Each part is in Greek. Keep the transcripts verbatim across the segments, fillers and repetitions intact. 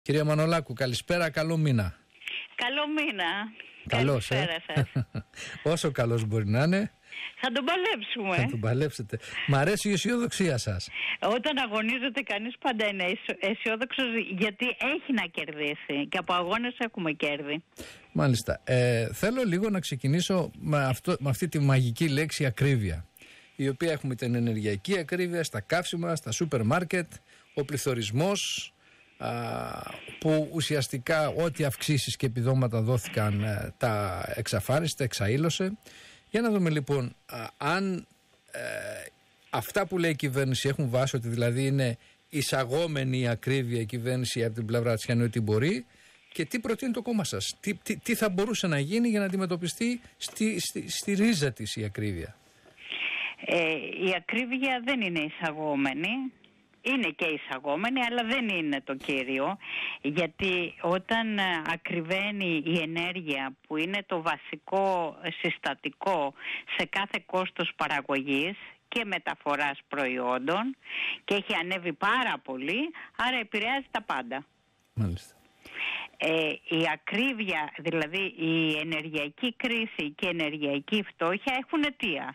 Κυρία Μανολάκου, καλησπέρα, καλό μήνα. Καλό μήνα. Καλώς, καλησπέρα ε. σας. Όσο καλός μπορεί να είναι. Θα τον παλέψουμε. Θα τον παλέψετε. Μ' αρέσει η αισιοδοξία σας. Όταν αγωνίζεται κανείς πάντα είναι αισιόδοξος, γιατί έχει να κερδίσει και από αγώνες έχουμε κέρδη. Μάλιστα. Ε, θέλω λίγο να ξεκινήσω με, αυτό, με αυτή τη μαγική λέξη ακρίβεια, η οποία έχουμε την ενεργειακή ακρίβεια στα καύσιμα, στα σούπερ μάρκετ, ο πληθωρισμός, που ουσιαστικά ό,τι αυξήσεις και επιδόματα δόθηκαν τα εξαφάνισε, τα εξαήλωσε. Για να δούμε λοιπόν α, αν ε, αυτά που λέει η κυβέρνηση έχουν βάση, ότι δηλαδή είναι εισαγόμενη η ακρίβεια η κυβέρνηση από την πλευρά της, κάνει ό,τι μπορεί, και τι προτείνει το κόμμα σας, τι, τι, τι θα μπορούσε να γίνει για να αντιμετωπιστεί στη, στη, στη ρίζα της η ακρίβεια. Ε, η ακρίβεια δεν είναι εισαγόμενη. Είναι και εισαγόμενη, αλλά δεν είναι το κύριο, γιατί όταν ακριβένει η ενέργεια, που είναι το βασικό συστατικό σε κάθε κόστος παραγωγής και μεταφοράς προϊόντων, και έχει ανέβει πάρα πολύ, άρα επηρεάζει τα πάντα. Μάλιστα. Ε, η ακρίβεια, δηλαδή η ενεργειακή κρίση και η ενεργειακή φτώχεια έχουν αιτία.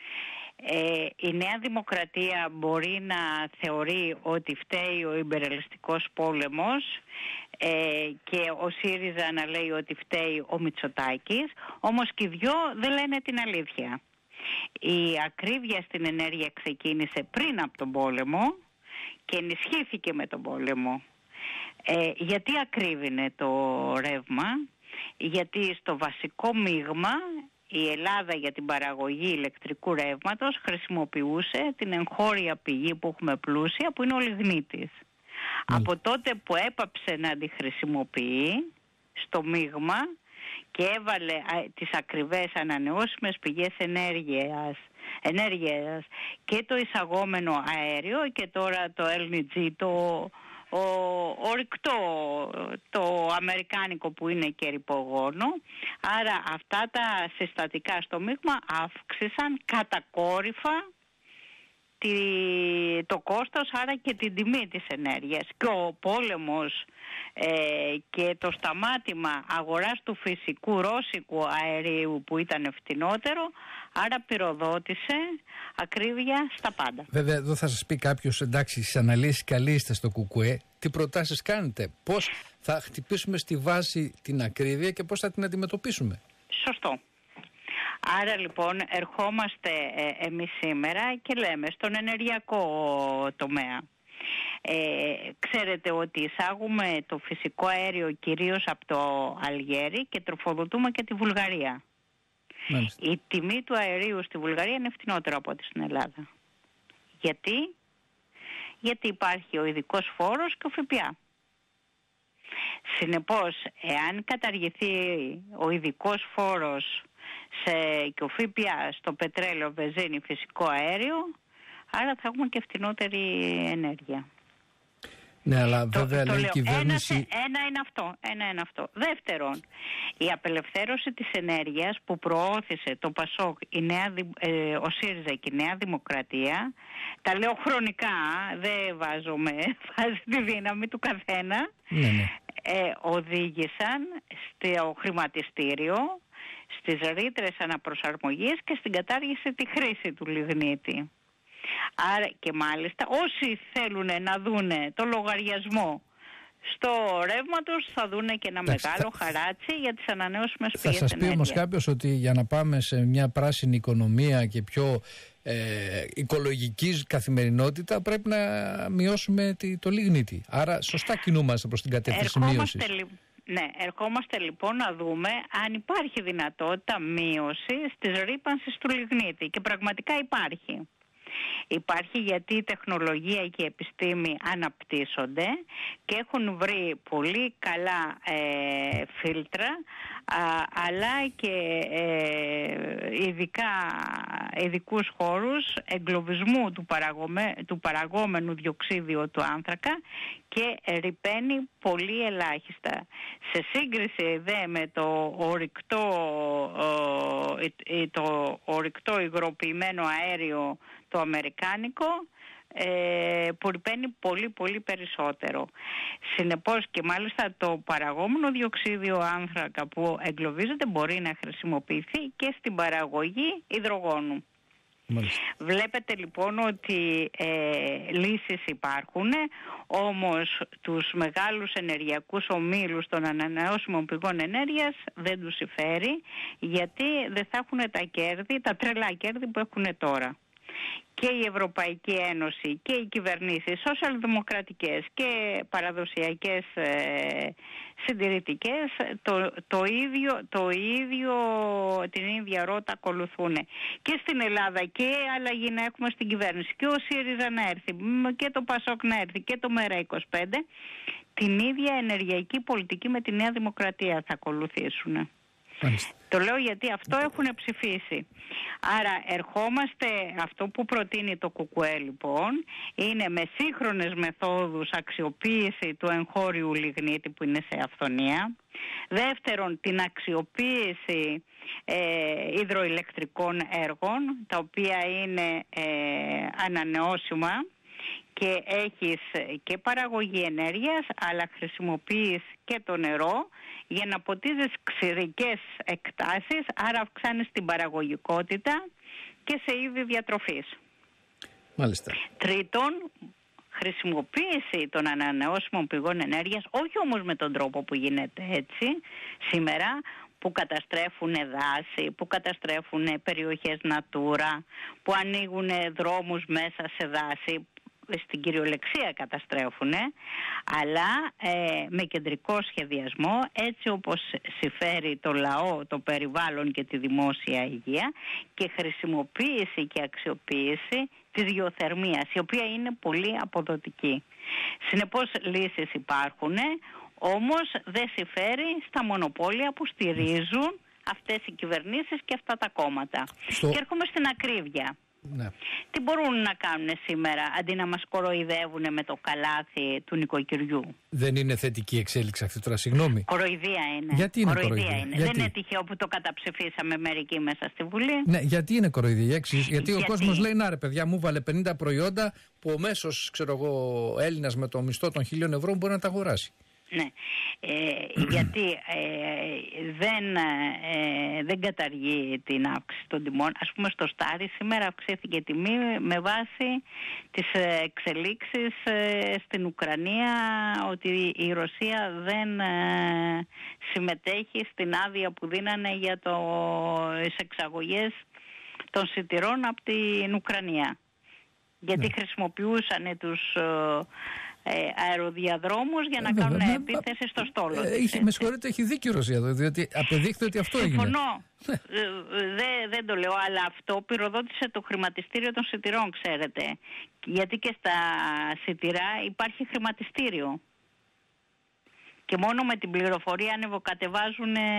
Ε, η Νέα Δημοκρατία μπορεί να θεωρεί ότι φταίει ο ιμπεριαλιστικός πόλεμος ε, και ο ΣΥΡΙΖΑ να λέει ότι φταίει ο Μητσοτάκης, όμως και οι δυο δεν λένε την αλήθεια. Η ακρίβεια στην ενέργεια ξεκίνησε πριν από τον πόλεμο και ενισχύθηκε με τον πόλεμο. Ε, γιατί ακρίβεινε το ρεύμα? Γιατί στο βασικό μείγμα η Ελλάδα για την παραγωγή ηλεκτρικού ρεύματος χρησιμοποιούσε την εγχώρια πηγή που έχουμε πλούσια, που είναι ο λιγνίτης. Mm. Από τότε που έπαψε να τη χρησιμοποιεί στο μείγμα και έβαλε α, τις ακριβές ανανεώσιμες πηγές ενέργειας, ενέργειας και το εισαγόμενο αέριο, και τώρα το ελ εν τζι, το ο, ορυκτό, το αμερικάνικο που είναι και ρυπογόνο, άρα αυτά τα συστατικά στο μείγμα αύξησαν κατακόρυφα τη, το κόστος, άρα και την τιμή της ενέργειας. Και ο πόλεμος ε, και το σταμάτημα αγοράς του φυσικού ρώσικου αερίου που ήταν φτηνότερο, άρα πυροδότησε ακρίβεια στα πάντα. Βέβαια εδώ θα σας πει κάποιος, εντάξει, στις αναλύσεις καλοί είστε στο ΚΚΕ, τι προτάσεις κάνετε, πώς θα χτυπήσουμε στη βάση την ακρίβεια και πώς θα την αντιμετωπίσουμε? Σωστό. Άρα λοιπόν ερχόμαστε ε, εμείς σήμερα και λέμε στον ενεργειακό τομέα. Ε, ξέρετε ότι εισάγουμε το φυσικό αέριο κυρίως από το Αλγέρι και τροφοδοτούμε και τη Βουλγαρία. Μάλιστα. Η τιμή του αερίου στη Βουλγαρία είναι φτηνότερο από ό,τι στην Ελλάδα. Γιατί? Γιατί υπάρχει ο ειδικός φόρος και ο ΦΠΑ. Συνεπώς, εάν καταργηθεί ο ειδικός φόρος σε, και ο ΦΠΑ στο πετρέλαιο, βενζίνη, φυσικό αέριο, άρα θα έχουμε και φτηνότερη ενέργεια. Ναι, αλλά βέβαια το, λέει η κυβέρνηση... Ένα, ένα είναι αυτό, ένα είναι αυτό. Δεύτερον, η απελευθέρωση της ενέργειας που προώθησε το ΠΑΣΟΚ, η Νέα, ε, ο ΣΥΡΙΖΑ και η Νέα Δημοκρατία, τα λέω χρονικά, δεν βάζομαι, βάζει τη δύναμη του καθένα, ναι, ναι. Ε, οδήγησαν στο χρηματιστήριο, στις ρήτρες αναπροσαρμογής και στην κατάργηση τη χρήση του λιγνίτη. Άρα και μάλιστα όσοι θέλουν να δούνε το λογαριασμό στο ρεύμα τους θα δούνε και ένα Τάξε, μεγάλο θα... χαράτσι για τις ανανεώσιμες πηγές ενέργειας. Θα σας πει όμως κάποιος ότι για να πάμε σε μια πράσινη οικονομία και πιο ε, οικολογική καθημερινότητα πρέπει να μειώσουμε το λιγνίτη. Άρα σωστά κινούμαστε προς την κατεύθυνση μείωσης. Ναι, ερχόμαστε λοιπόν να δούμε αν υπάρχει δυνατότητα μείωσης της ρύπανσης του λιγνίτη, και πραγματικά υπάρχει. Υπάρχει γιατί η τεχνολογία και η επιστήμη αναπτύσσονται και έχουν βρει πολύ καλά ε, φίλτρα, α, αλλά και ε, ειδικά, ειδικούς χώρους εγκλωβισμού του, παραγωμέ, του παραγόμενου διοξίδιου του άνθρακα, και ρυπαίνει πολύ ελάχιστα. Σε σύγκριση δε με το ορυκτό, ε, το ορυκτό υγροποιημένο αέριο το αμερικάνικο, ε, που ρηπαίνει πολύ πολύ περισσότερο. Συνεπώς και μάλιστα το παραγόμενο διοξίδιο άνθρακα που εγκλωβίζεται μπορεί να χρησιμοποιηθεί και στην παραγωγή υδρογόνου. Μάλιστα. Βλέπετε λοιπόν ότι ε, λύσεις υπάρχουν, όμως τους μεγάλους ενεργειακούς ομίλους των ανανεώσιμων πηγών ενέργειας δεν τους συμφέρει, γιατί δεν θα έχουν τα κέρδη, τα τρελά κέρδη που έχουν τώρα. Και η Ευρωπαϊκή Ένωση και οι κυβερνήσεις σοσιαλδημοκρατικές και παραδοσιακές ε, συντηρητικές το, το ίδιο, το ίδιο, την ίδια ρότα ακολουθούν. Και στην Ελλάδα και αλλαγή να έχουμε στην κυβέρνηση και ο ΣΥΡΙΖΑ να έρθει και το ΠΑΣΟΚ να έρθει και το ΜΕΡΑ είκοσι πέντε, την ίδια ενεργειακή πολιτική με τη Νέα Δημοκρατία θα ακολουθήσουν. Μάλιστα. Το λέω γιατί αυτό έχουν ψηφίσει. Άρα ερχόμαστε, αυτό που προτείνει το ΚΚΕ λοιπόν είναι με σύγχρονες μεθόδους αξιοποίηση του εγχώριου λιγνίτη που είναι σε αυθονία. Δεύτερον, την αξιοποίηση ε, υδροηλεκτρικών έργων, τα οποία είναι ε, ανανεώσιμα και έχεις και παραγωγή ενέργειας, αλλά χρησιμοποιείς και το νερό για να ποτίζεις ξηρικές εκτάσεις, άρα αυξάνεις την παραγωγικότητα και σε είδη διατροφής. Μάλιστα. Τρίτον, χρησιμοποίηση των ανανεώσιμων πηγών ενέργειας, όχι όμως με τον τρόπο που γίνεται έτσι σήμερα, που καταστρέφουν δάση, που καταστρέφουν περιοχές Natura, που ανοίγουν δρόμους μέσα σε δάση, στην κυριολεξία καταστρέφουν, αλλά ε, με κεντρικό σχεδιασμό, έτσι όπως συμφέρει το λαό, το περιβάλλον και τη δημόσια υγεία, και χρησιμοποίηση και αξιοποίηση της γεωθερμίας, η οποία είναι πολύ αποδοτική. Συνεπώς λύσεις υπάρχουν, όμως δεν συμφέρει στα μονοπόλια που στηρίζουν αυτές οι κυβερνήσεις και αυτά τα κόμματα. Στο... Και έρχομαι στην ακρίβεια. Ναι. Τι μπορούν να κάνουν σήμερα αντί να μας κοροϊδεύουν με το καλάθι του νοικοκυριού? Δεν είναι θετική εξέλιξη αυτή τώρα, συγγνώμη. Κοροϊδία είναι. Γιατί είναι κοροϊδία? κοροϊδία είναι. Γιατί? Δεν είναι τυχαίο που το καταψηφίσαμε μερικοί μέσα στη Βουλή. Ναι, γιατί είναι κοροϊδία? Γιατί, γιατί ο κόσμος λέει, να ρε παιδιά, μου βάλε πενήντα προϊόντα που ο μέσος, ξέρω εγώ, Έλληνας με το μισθό των χίλιων ευρώ μπορεί να τα αγοράσει. Ναι, ε, γιατί ε, δεν, ε, δεν καταργεί την αύξηση των τιμών. Ας πούμε στο Στάρι σήμερα αυξήθηκε η τιμή με βάση τις εξελίξεις ε, στην Ουκρανία, ότι η Ρωσία δεν ε, συμμετέχει στην άδεια που δίνανε για το, τις εξαγωγές των σιτηρών από την Ουκρανία. Γιατί ναι. χρησιμοποιούσαν τους... Ε, αεροδιαδρόμους για να ε, κάνουν βέβαια, επίθεση στο στόλο. Ε, έχει, με συγχωρείτε, έχει δίκιο η Ρωσία, διότι απεδείχθηκε ότι αυτό έγινε. Συμφωνώ. ε, δεν, δεν το λέω, αλλά αυτό πυροδότησε το χρηματιστήριο των σιτηρών, ξέρετε. Γιατί και στα σιτηρά υπάρχει χρηματιστήριο. Και μόνο με την πληροφορία ανεβοκατεβάζουν ε,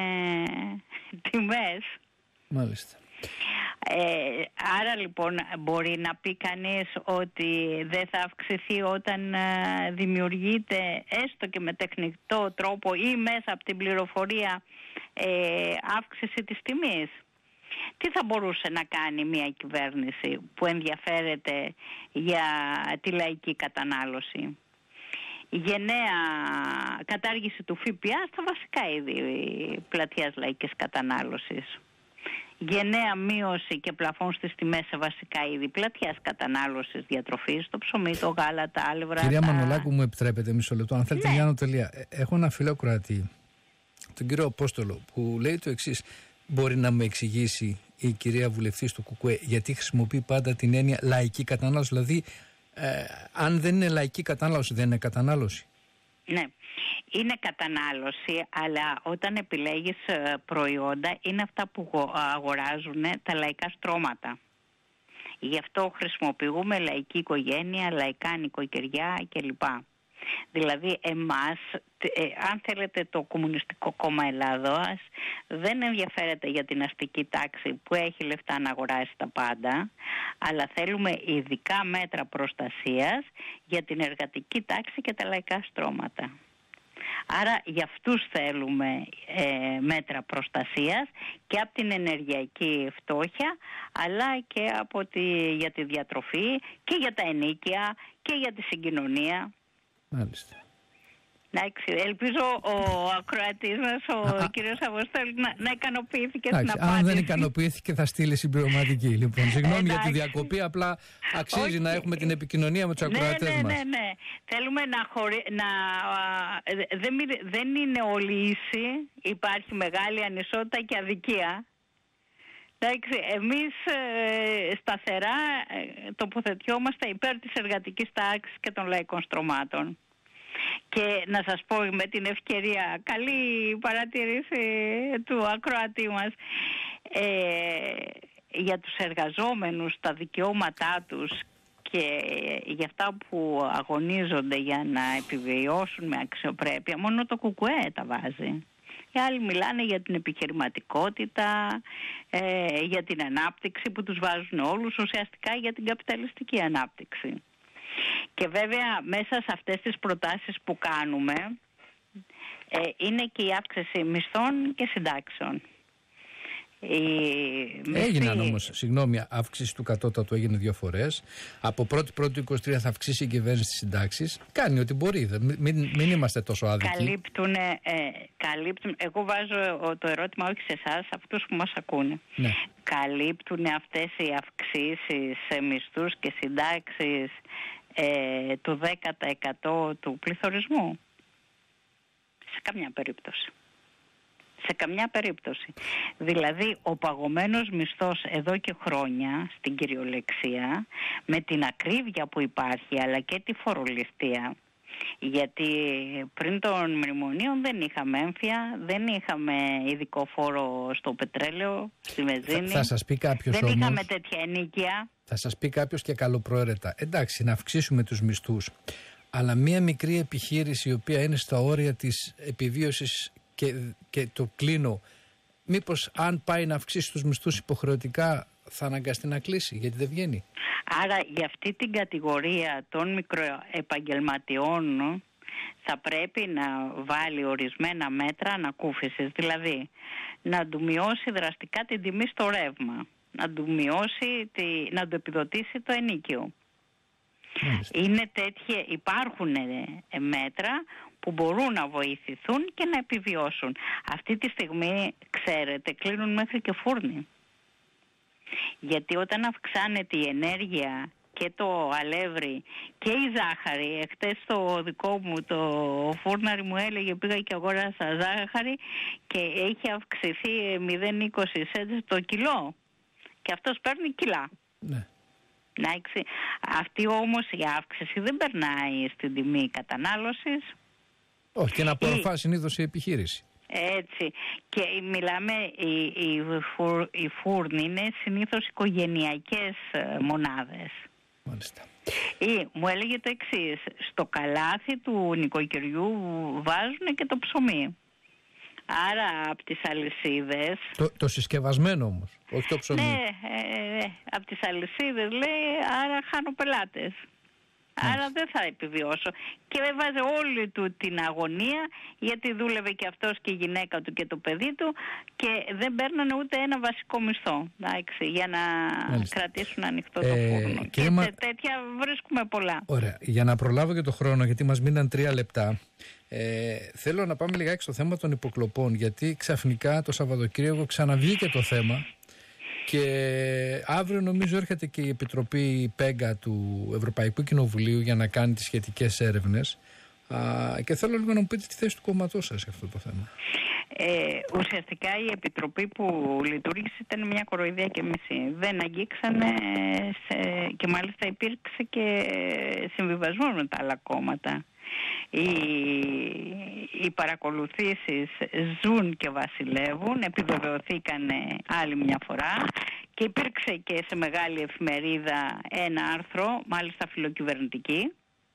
τιμές. Μάλιστα. Ε, άρα λοιπόν μπορεί να πει κανείς ότι δεν θα αυξηθεί όταν ε, δημιουργείται έστω και με τεχνητό τρόπο ή μέσα από την πληροφορία ε, αύξηση της τιμής? Τι θα μπορούσε να κάνει μια κυβέρνηση που ενδιαφέρεται για τη λαϊκή κατανάλωση? Γενναία κατάργηση του ΦΠΑ στα βασικά είδη πλατιάς λαϊκής κατανάλωσης. Γενναία μείωση και πλαφών στις τιμές σε βασικά είδη πλατιάς κατανάλωσης διατροφής, το ψωμί, το γάλα, τα άλευρα. Κυρία τα... Μανολάκου, μου επιτρέπετε μισό λεπτό, αν θέλετε, ναι. Γιάννο τελεία. Έχω ένα φίλο Κροατή, τον κύριο Απόστολο, που λέει το εξής: μπορεί να μου εξηγήσει η κυρία βουλευτής του ΚΚΕ γιατί χρησιμοποιεί πάντα την έννοια λαϊκή κατανάλωση? Δηλαδή, ε, αν δεν είναι λαϊκή κατανάλωση, δεν είναι κατανάλωση? Ναι. Είναι κατανάλωση, αλλά όταν επιλέγεις προϊόντα είναι αυτά που αγοράζουν τα λαϊκά στρώματα. Γι' αυτό χρησιμοποιούμε λαϊκή οικογένεια, λαϊκά νοικοκυριά κλπ. Δηλαδή εμάς, ε, αν θέλετε, το Κομμουνιστικό Κόμμα Ελλάδος δεν ενδιαφέρεται για την αστική τάξη που έχει λεφτά να αγοράσει τα πάντα, αλλά θέλουμε ειδικά μέτρα προστασίας για την εργατική τάξη και τα λαϊκά στρώματα. Άρα για αυτούς θέλουμε ε, μέτρα προστασίας και από την ενεργειακή φτώχεια, αλλά και από τη, για τη διατροφή και για τα ενοίκια και για τη συγκοινωνία. Μάλιστα. Ελπίζω ο ακροατής μας, ο κύριος Αποστόλης, να, να ικανοποιήθηκε στην απάντηση. Αν δεν ικανοποιήθηκε θα στείλει συμπληρωματική. Λοιπόν, συγγνώμη για τη διακοπή, απλά αξίζει Όχι. να έχουμε την επικοινωνία με τους ακροατές ναι, ναι, μας. Ναι, ναι, θέλουμε να χωρί... να... Δεν, δεν είναι όλη ίση, υπάρχει μεγάλη ανισότητα και αδικία. Εντάξει, εμείς ε, σταθερά ε, τοποθετιόμαστε υπέρ της εργατικής τάξης και των λαϊκών στρωμάτων. Και να σας πω με την ευκαιρία, καλή παρατήρηση του ακροατή μας, ε, για τους εργαζόμενους, τα δικαιώματά τους και για αυτά που αγωνίζονται για να επιβιώσουν με αξιοπρέπεια, μόνο το ΚΚΕ τα βάζει. Οι άλλοι μιλάνε για την επιχειρηματικότητα, ε, για την ανάπτυξη που τους βάζουν όλους, ουσιαστικά για την καπιταλιστική ανάπτυξη. Και βέβαια μέσα σε αυτές τις προτάσεις που κάνουμε ε, είναι και η αύξηση μισθών και συντάξεων. Έγιναν μισθή... όμως, συγγνώμη, αύξηση του κατώτατου έγινε δύο φορές. Από πρώτη πρώτη είκοσι τρία θα αυξήσει η κυβέρνηση τις συντάξεις. Κάνει ό,τι μπορεί, μην, μην είμαστε τόσο άδικοι. Καλύπτουν, ε, καλύπτουν, εγώ βάζω το ερώτημα όχι σε εσάς, αυτούς που μας ακούνε. Ναι. Καλύπτουν αυτές οι αυξήσεις σε μισθούς και συντάξεις ε, του δέκα τοις εκατό του πληθωρισμού? Σε καμιά περίπτωση. Σε καμιά περίπτωση. Δηλαδή ο παγωμένος μισθός εδώ και χρόνια στην κυριολεξία, με την ακρίβεια που υπάρχει αλλά και τη φορολιστία, γιατί πριν των μνημονίων δεν είχαμε έμφυα, δεν είχαμε ειδικό φόρο στο πετρέλαιο, στη βενζίνη, θα, θα σας πει κάποιος δεν όμως, είχαμε τέτοια ενοίκια. Θα σας πει κάποιος και καλοπροαίρετα, εντάξει, να αυξήσουμε τους μισθούς, αλλά μία μικρή επιχείρηση η οποία είναι στα όρια της επιβίωσης και, και το κλείνω, μήπως αν πάει να αυξήσει τους μισθούς υποχρεωτικά θα αναγκαστεί να κλείσει, γιατί δεν βγαίνει? Άρα για αυτή την κατηγορία των μικροεπαγγελματιών θα πρέπει να βάλει ορισμένα μέτρα ανακούφισης, δηλαδή να του μειώσει δραστικά την τιμή στο ρεύμα, να του μειώσει, τη, να του επιδοτήσει το ενοίκιο. Είναι τέτοια, υπάρχουν μέτρα που μπορούν να βοηθηθούν και να επιβιώσουν. Αυτή τη στιγμή, ξέρετε, κλείνουν μέχρι και φούρνοι. Γιατί όταν αυξάνεται η ενέργεια και το αλεύρι και η ζάχαρη, εχθές το δικό μου το φούρναρι μου έλεγε, πήγα και αγόρασα ζάχαρη και έχει αυξηθεί μηδέν κόμμα είκοσι σέντ το κιλό και αυτός παίρνει κιλά. Ναι. Αυτή όμως η αύξηση δεν περνάει στην τιμή κατανάλωσης. Όχι, και να απορροφά συνήθως η επιχείρηση. Έτσι. Και μιλάμε, οι, οι, φουρ, οι φούρνοι είναι συνήθως οικογενειακές μονάδες. Μάλιστα. Ή μου έλεγε το εξής, στο καλάθι του νοικοκυριού βάζουν και το ψωμί. Άρα από τις αλυσίδες... Το, το συσκευασμένο όμως, όχι το ψωμί. Ναι, ε, ε, από τις αλυσίδες λέει, άρα χάνω πελάτες. Άρα δεν θα επιβιώσω. Και έβαζε όλη του την αγωνία, γιατί δούλευε και αυτός και η γυναίκα του και το παιδί του και δεν παίρνανε ούτε ένα βασικό μισθό, εντάξει, για να Μάλιστα. κρατήσουν ανοιχτό το ε, φούρνο. Και, και μα... τέτοια βρίσκουμε πολλά. Ωραία. Για να προλάβω και το χρόνο, γιατί μας μείναν τρία λεπτά, ε, θέλω να πάμε λιγάκι στο θέμα των υποκλοπών, γιατί ξαφνικά το Σαββατοκύριακο ξαναβγήκε το θέμα. Και αύριο νομίζω έρχεται και η Επιτροπή ΠΕΓΚΑ του Ευρωπαϊκού Κοινοβουλίου για να κάνει τις σχετικές έρευνες. Α, και θέλω λίγο να μου πείτε τη θέση του κόμματός σας σε αυτό το θέμα. Ε, ουσιαστικά η Επιτροπή που λειτουργήσε ήταν μια κοροϊδία και μισή. Δεν αγγίξανε σε, και μάλιστα υπήρξε και συμβιβασμό με τα άλλα κόμματα. Οι, οι παρακολουθήσεις ζουν και βασιλεύουν, επιβεβαιωθήκαν άλλη μια φορά και υπήρξε και σε μεγάλη εφημερίδα ένα άρθρο, μάλιστα φιλοκυβερνητική,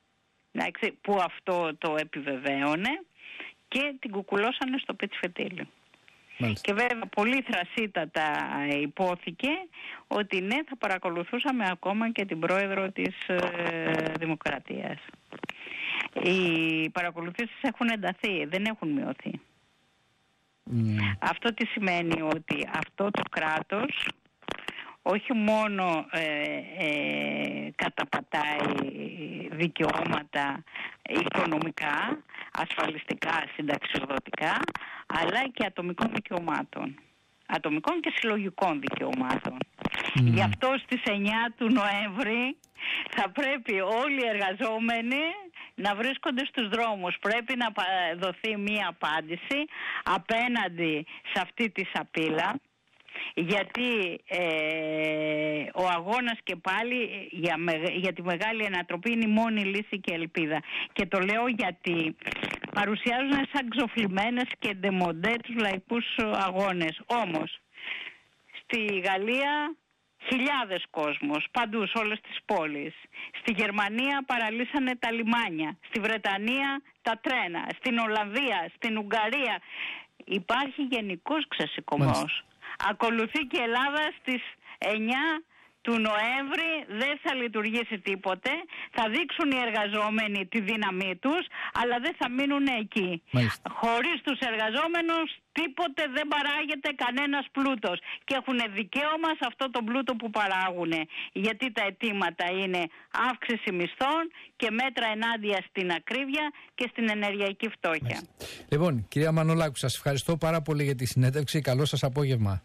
που αυτό το επιβεβαίωνε και την κουκουλώσανε στο πετσι φετίλι. Και βέβαια πολύ θρασίτατα υπόθηκε ότι ναι, θα παρακολουθούσαμε ακόμα και την πρόεδρο της ε, Δημοκρατίας. οι παρακολουθήσεις έχουν ενταθεί, δεν έχουν μειωθεί. Mm. Αυτό τι σημαίνει? Ότι αυτό το κράτος όχι μόνο ε, ε, καταπατάει δικαιώματα οικονομικά, ασφαλιστικά, συνταξιοδοτικά, αλλά και ατομικών δικαιωμάτων. Ατομικών και συλλογικών δικαιωμάτων. Mm. Γι' αυτό στις εννιά του Νοέμβρη θα πρέπει όλοι οι εργαζόμενοι να βρίσκονται στους δρόμους. Πρέπει να δοθεί μία απάντηση απέναντι σε αυτή τη σαπίλα, γιατί ε, ο αγώνας και πάλι για, για τη μεγάλη ανατροπή είναι η μόνη λύση και ελπίδα. Και το λέω γιατί παρουσιάζουν σαν ξοφλημένες και ντεμοντέ τους λαϊκούς αγώνες. Όμως στη Γαλλία χιλιάδες κόσμος, παντού, σε όλες τις πόλεις. Στη Γερμανία παραλύσανε τα λιμάνια. Στη Βρετανία τα τρένα. Στην Ολλανδία, στην Ουγγαρία. Υπάρχει γενικός ξεσηκωμός. Ακολουθεί και η Ελλάδα στις εννιά του Νοέμβρη, δεν θα λειτουργήσει τίποτε. Θα δείξουν οι εργαζόμενοι τη δύναμή τους, αλλά δεν θα μείνουν εκεί. Μάλιστα. Χωρίς τους εργαζόμενους τίποτε δεν παράγεται κανένας πλούτος. Και έχουν δικαίωμα σε αυτό το πλούτο που παράγουν. Γιατί τα αιτήματα είναι αύξηση μισθών και μέτρα ενάντια στην ακρίβεια και στην ενεργειακή φτώχεια. Μάλιστα. Λοιπόν, κυρία Μανολάκου, σας ευχαριστώ πάρα πολύ για τη συνέντευξη. Καλό σας απόγευμα.